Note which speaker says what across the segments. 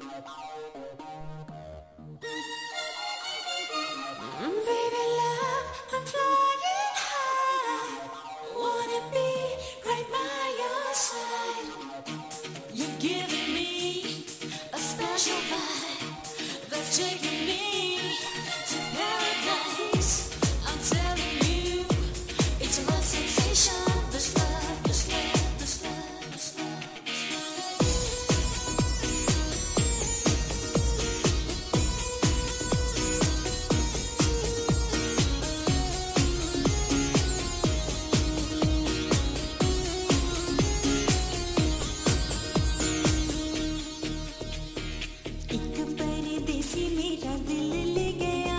Speaker 1: Baby love, I'm flying high. Wanna be right by your side. You're giving me a special vibe that's taking me to paradise. I'm telling you, it's a love sensation. This love, this love, this love, this love, this एक परदेसी मेरा दिल ले गया,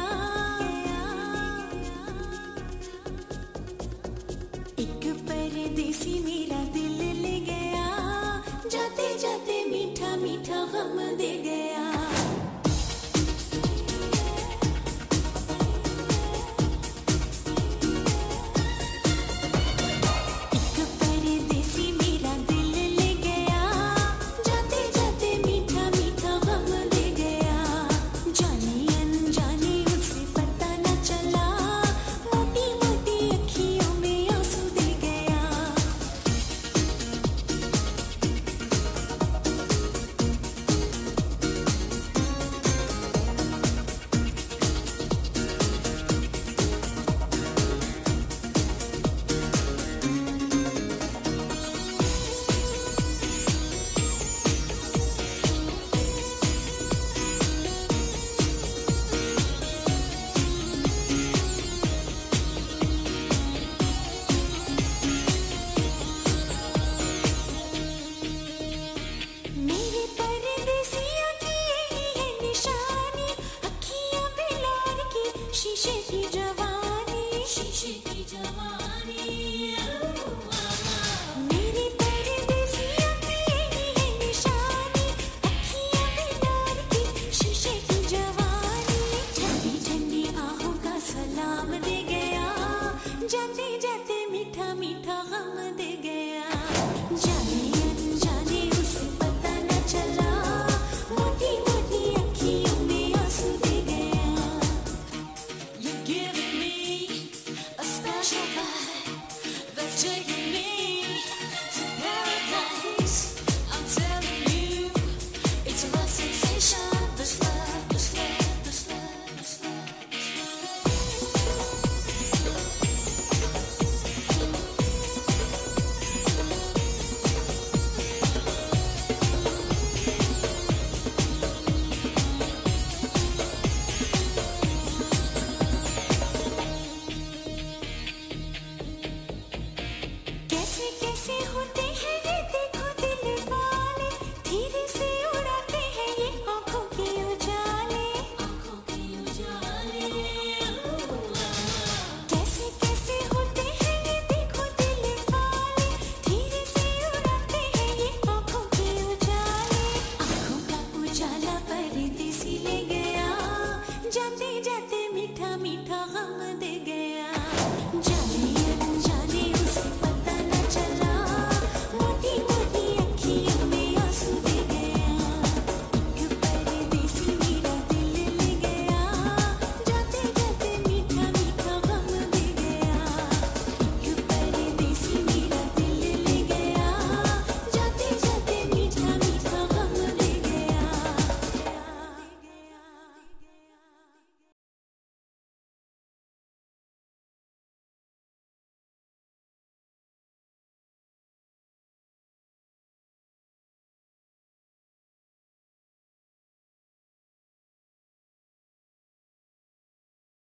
Speaker 1: एक परदेसी मेरा दिल ले गया, जाते जाते मीठा मीठा गम दे गया।